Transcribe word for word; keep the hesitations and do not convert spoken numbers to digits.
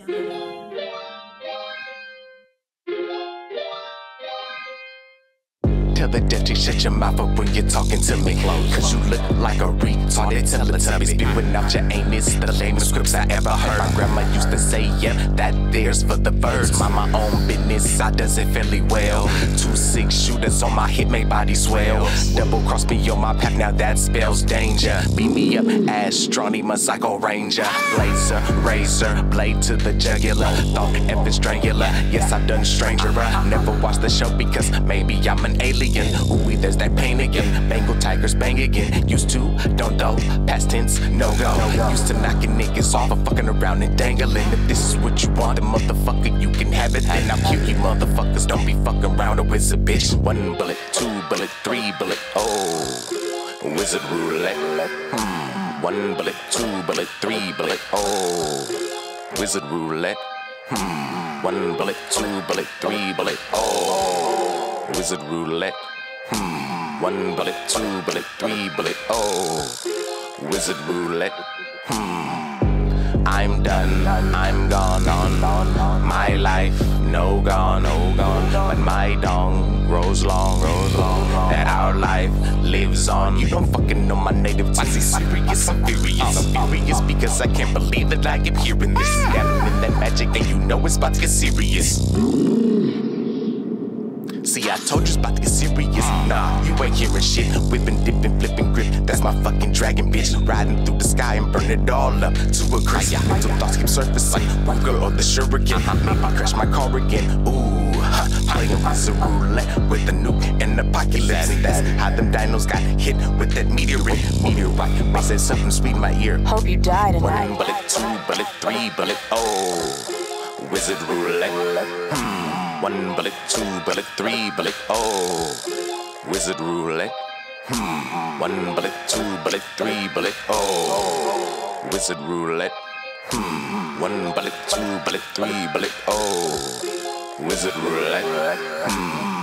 Tell the deaf to shut your mouth up when you're talking to me, cause you look like a retarded Teletubby, spewing out your anus, the lamest scripts I ever heard. My grandma used to say, yep, that there's for the birds. Mind my own business, I does it fairly well. Two six shooters on my hip, make body swell. Double cross me on my path, now that spells danger. Beat me up, astronomer, psycho ranger. Blazer, razor, blade to the jugular. Thought effing strangler, yes I done stranger. Never watched the show because maybe I'm an alien. Ooh, there's that pain again. Bengal tigers bang again. Used to, don't though. Past tense, no go. Used to knocking niggas off of fucking around and dangling. If this is what you want, then motherfucker, you can have it. Then I'll kill you motherfuckers. Don't be fucking around or it's a bitch. One bullet, two bullet, three bullet. Oh, wizard roulette. Hmm. One bullet, two bullet, three bullet. Oh, wizard roulette. Hmm. One bullet, two bullet, three bullet. Oh, wizard roulette. Hmm. One bullet, two bullet, three bullet. Oh, wizard roulette. Hmm. I'm done. I'm gone on. My life, no gone, no gone. But my dong grows long, grows long. That our life lives on. You don't fucking know my native tongue. See, serious, I'm furious. I'm furious because I can't believe that I am hearing this. Dabbling in that magic, and you know it's about to get serious. See, I told you it's about to get serious. Nah, you ain't hearing shit. Whipping, dipping, flipping grip. That's my fucking dragon, bitch. Riding through the sky and burn it all up to a crisp. Mental thoughts keep surfacing. Ruger or the shuriken. Maybe crash my car again. Ooh, huh. Playing wizard roulette with the nuke and apocalypse. And that's how them dinos got hit with that meteorite. Meteorite. May say something sweet in my ear. Hope you die tonight. One bullet, two bullet, three bullet. Oh, wizard roulette. Hmm. One bullet, two bullet, three bullet. Oh, wizard roulette. Hmm. One bullet, two bullet, three bullet. Oh, wizard roulette. Hmm. One bullet, two bullet, three bullet. Oh, wizard roulette. Hmm.